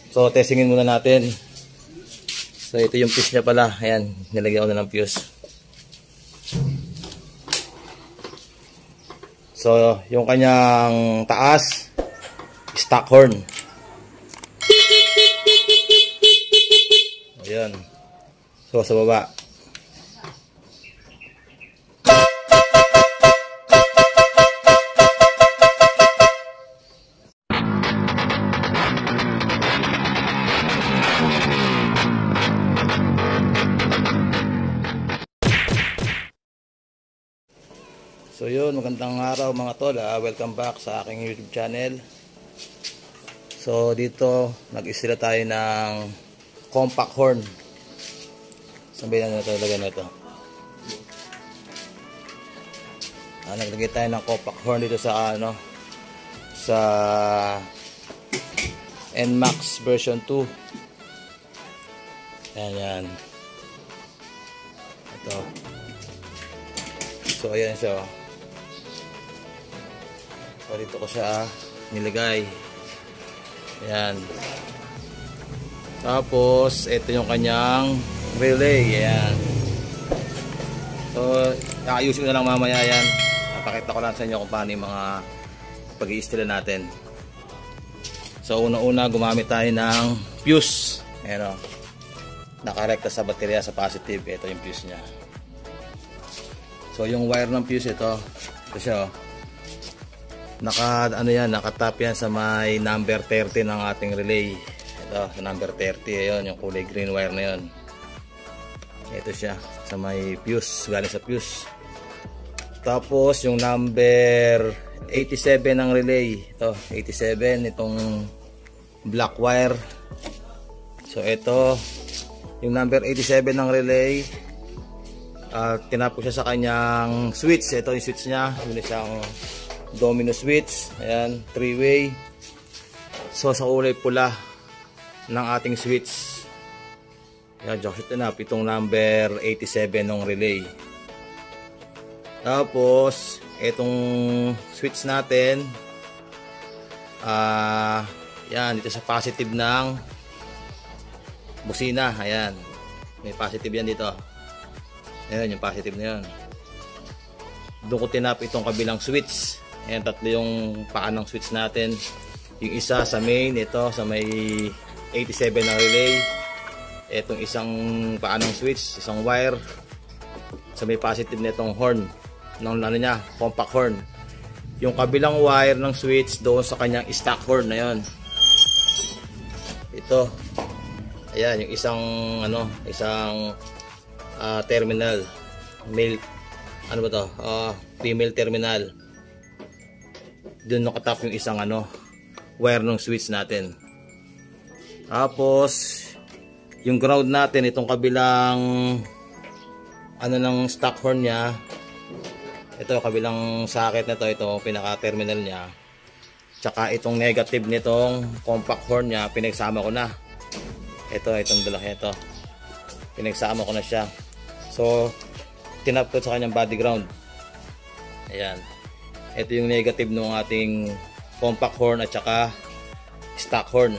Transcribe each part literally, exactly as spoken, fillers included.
So testingin muna natin. So ito yung fuse niya pala. Ayan, nilagyan ko na ng fuse. So yung kanyang taas, stock horn. Ayan. So sa baba. So yun, magandang araw mga tol, ah, welcome back sa aking YouTube channel. So dito, nag-istila tayo ng compact horn. Sabihin na ito, lagyan na ito. Ah, naglagay tayo ng compact horn dito sa ano, sa N MAX version two. Ayan, yan. Ito. So ayan siya. So dito ko siya nilagay. Ayan. Tapos ito yung kanyang relay. Ayan. So ayusin ko na lang mamaya yan. Napakita ko lang sa inyo kung paano yung mga pag-i-istila natin. So una-una gumamit tayo ng fuse. Ayan o. Nakarekta sa baterya sa positive. Ito yung fuse nya. So yung wire ng fuse ito. Ito siya o. Naka ano yan, nakatap yan sa may number thirty ng ating relay. Ito, sa number thirty, ayun, yung kulay green wire na yun. Ito siya, sa may fuse, galing sa fuse. Tapos yung number eighty-seven ng relay. Ito, eighty-seven, itong black wire. So ito, yung number eighty-seven ng relay. Uh, tinap ko siya sa kanyang switch. Ito yung switch nya, yun siyang domino switch. Ayan, three way. So sa kulay pula ng ating switch, ayan, jockshot na itong number eighty-seven ng relay. Tapos itong switch natin, ah, uh, yan, dito sa positive ng busina. Ayan, may positive yan dito. Ayan, yung positive na yan. Doon ko tinap itong kabilang switch. Ayan, tatlo yung paa ng switch natin. Yung isa sa main, ito sa may eighty-seven na relay. Itong isang paa ng switch, isang wire sa may positive na itong horn ng ano niya, compact horn. Yung kabilang wire ng switch doon sa kanyang stock horn na yon. Ito. Ayan, yung isang ano, isang uh, terminal, male, ano ba to? Uh, female terminal. Doon nakatap yung isang ano, wire ng switch natin. Tapos yung ground natin, itong kabilang ano ng stock horn nya, ito kabilang socket na to, ito pinaka terminal nya, tsaka itong negative nitong compact horn nya, pinagsama ko na. Ito, itong dalaki ito, pinagsama ko na siya. So tinap ko sa kanyang body ground. Ayan, ito yung negative ng ating compact horn at saka stock horn.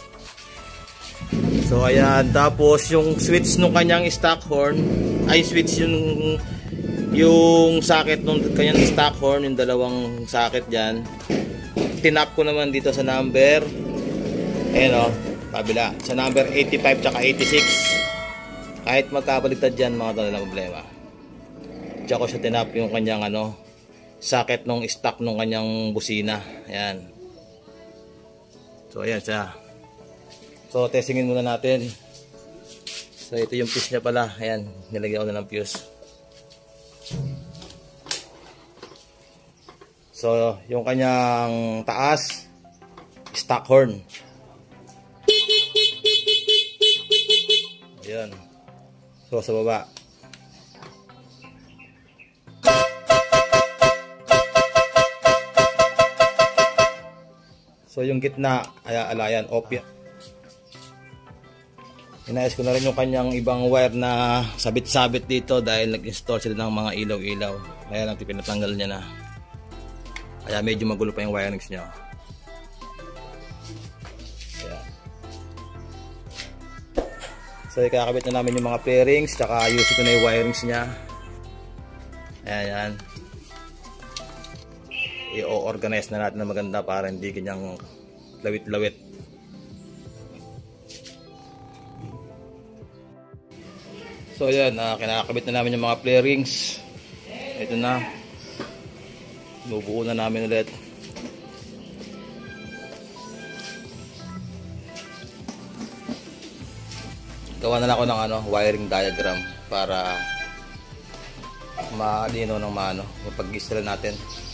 So ayan, tapos yung switch nung kanyang stock horn, ay switch yung yung socket nung kanyang stock horn, yung dalawang socket diyan. Tinap ko naman dito sa number, ayan o, kabila, sa number eighty-five tsaka eighty-six. Kahit magkabaliktad diyan mga tol, walang problema. Tsaka ko siya tinap yung kanyang ano, socket nung stock nung kanyang busina. Ayan. So ayan siya. So testingin muna natin. So ito yung fuse niya pala. Ayan, nilagyan ko na ng fuse. So yung kanyang taas, stock horn. Ayan. So sa baba, so yung gitna, ay alayan, opya. Inayos ko na rin yung kanyang ibang wire na sabit-sabit dito dahil nag-install sila ng mga ilaw-ilaw. Kaya lang pinatanggal niya na. Kaya medyo magulo pa yung wirings niya. Ayan. So ikakabit na namin yung mga pairings, tsaka ayusin ko na yung wirings niya. Ayan yan. I-organize na natin na maganda para hindi kanyang lawit-lawit. So ayan, uh, kinakabit na namin yung mga pairings. Ito na. Bubuo na namin ulit. Gawa na lang ako ng ano, wiring diagram para malino ng maano, mapag-install natin.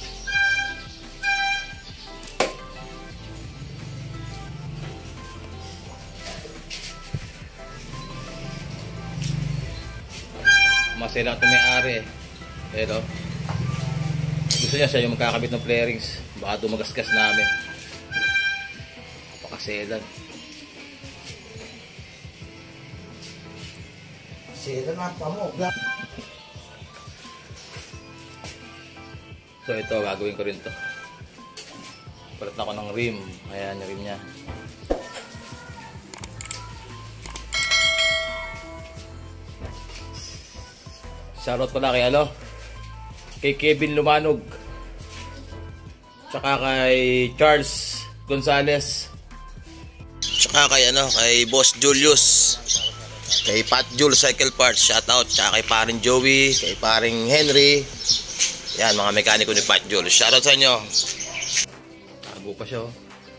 Masaya lang ito may-ari eh. Pero gusto niya siya yung magkakabit ng pairings. Baka dumagasgas namin. Napakaselan. Selan na pa mo. So ito, gagawin ko rin to. Palit na ako ng rim. Ayan yung rim niya. Shoutout pala kay ano, kay Kevin Lumanog, tsaka kay Charles Gonzales, tsaka kay ano, kay Boss Julius, kay Pat Jules Cycle Parts, shoutout, tsaka kay paring Joey, kay paring Henry. Yan, mga mekaniko ni Pat Jules, shoutout sa inyo. Tago pa siya oh.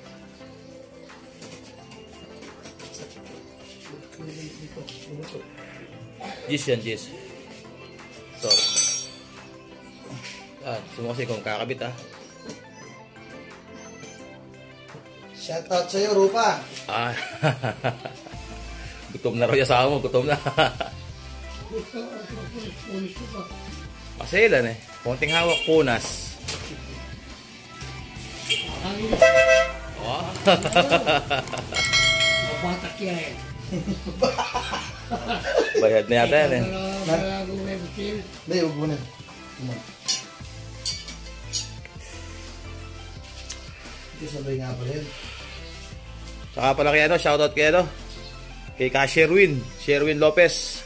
Gis yan, gis. So, ah, sumukasi kung kakabit ah. Shoutout sa'yo, Rupa. Ah, gutom na raw yung asawa mo, gutom na. Pasilan eh, konting hawak punas. Oh. Mabatak yan. Bayad na yata yan eh. Hindi, huwag mo na. Ito sabay nga pala yun. Saka pala kay ano, shoutout kay ano, kay Ka Sherwin, Sherwin Lopez.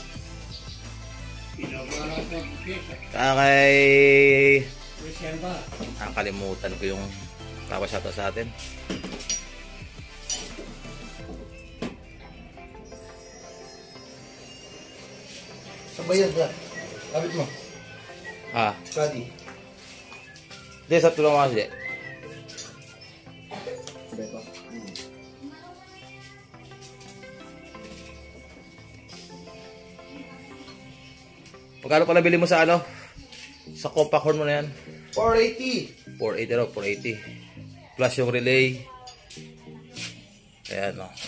Saka kay... Nakakalimutan ko yung kapashoutout sa atin. Sabayan ka. Kapit mo. Ah, Kadi. di sa tulong mo kasi. Sabay pa. Magkano pala bili mo sa ano? Sa compact horn mo na yan? four eighty. four eighty raw, four eighty. Plus yung relay. Ayan o.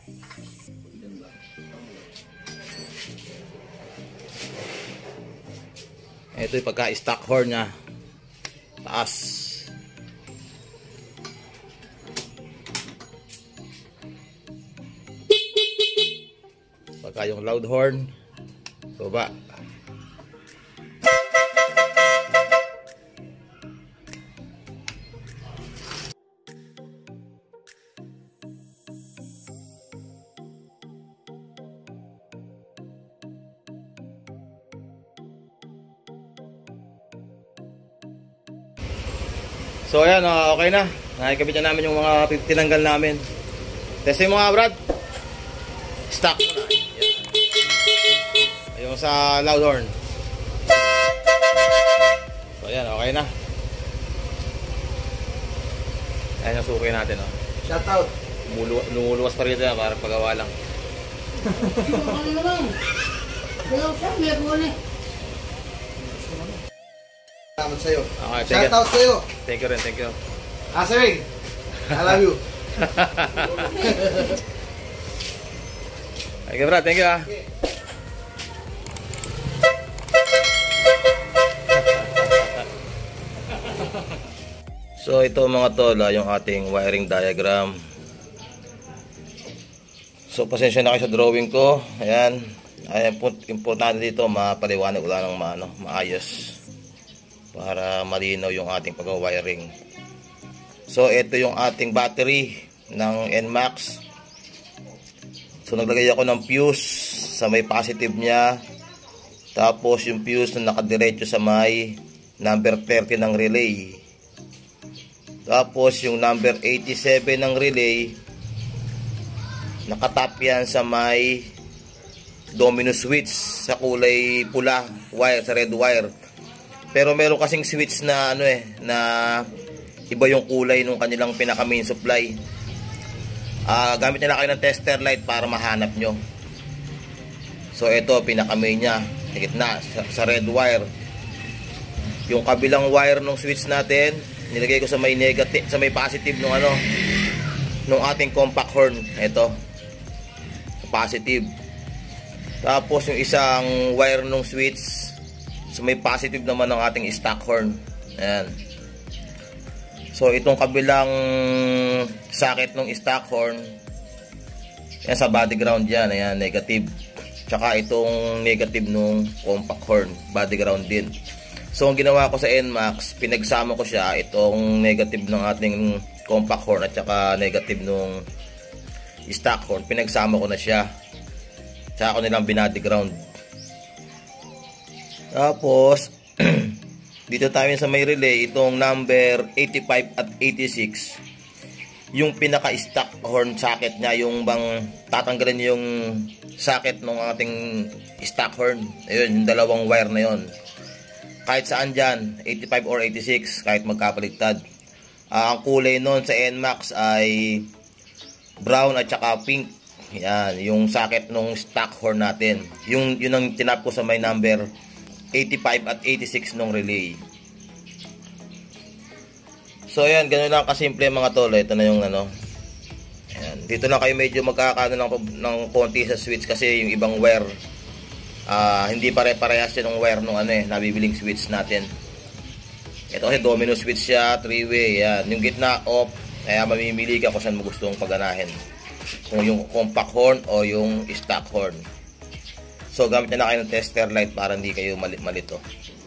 Ito yung pagka-stock horn nya. Taas. Pagka yung loud horn, baba. So ayan, uh, okay na. Nakikabit na namin yung mga tinanggal namin. Testing mo nga, Brad. Stock mo na. Ayan. Yung sa loud horn. So ayan, okay na. Ayan yung suki natin. Oh. Shoutout. Lumuluwas pa rin ito para pagawa lang. Ano naman? Kaya siya, meron eh. Salamat sa'yo. Okay, thank you. Shoutout sa'yo. Thank you rin, thank you. Asering. I love you. Okay, Brad, thank you ah. So ito mga tol, ah, yung ating wiring diagram. So pasensya na kayo sa drawing ko. Ayan. Ay, importante dito mapaliwanag, wala nang maano, maayos para malinaw yung ating pag-wiring. So ito yung ating battery ng N MAX. So naglagay ako ng fuse sa may positive niya. Tapos yung fuse na nakadiretso sa may number thirty ng relay. Tapos yung number eighty-seven ng relay, nakatap yan sa may domino switch sa kulay pula wire, sa red wire. Pero meron kasing switch na ano eh, na iba yung kulay nung kanilang pinaka main supply. Uh, gamit nila kayo ng tester light para mahanap nyo. So ito pinaka main nya, sa gitna, sa, sa red wire. Yung kabilang wire ng switch natin, nilagay ko sa may negative, sa may positive nung ano, nung ating compact horn. Ito, positive. Tapos yung isang wire ng switch, sa may positive naman ng ating stock horn. Ayan. So itong kabilang socket ng stock horn, yan sa body ground yan, ayan, negative. Tsaka itong negative nung compact horn, body ground din. So ang ginawa ko sa N MAX, pinagsama ko siya, itong negative ng ating compact horn at saka negative nung stock horn, pinagsama ko na siya. Tsaka ko nilang binody ground. Tapos dito tayo sa may relay, itong number eighty-five at eighty-six, yung pinaka stock horn socket niya, yung bang tatanggalin yung socket ng ating stock horn, ayun, yung dalawang wire na yon. Kahit saan dyan, eighty-five or eighty-six, kahit magkapaligtad. Uh, ang kulay nun sa N MAX ay brown at saka pink. Yan, yung socket ng stock horn natin. Yung, yun ang tinap ko sa may number eighty-five at eighty-six nung relay. So ayan, ganun lang kasimple mga tol. Ito na yung ano. Ayan, dito na kayo medyo magkakaano ng, ng konti sa switch kasi yung ibang wire, Uh, hindi pare-parehas yun ng wire nung ano eh, nabibiling switch natin. Ito kasi domino switch siya, three way, yan. Yung gitna off, kaya mamimili ka kung saan mo gustong paganahin, kung yung compact horn o yung stock horn. So gamit na kayo ng tester light para hindi kayo malit malito.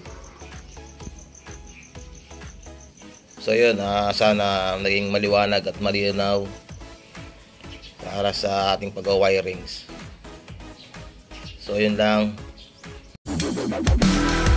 So yun, uh, sana naging maliwanag at malinaw para sa ating pag-wirings. So yun lang.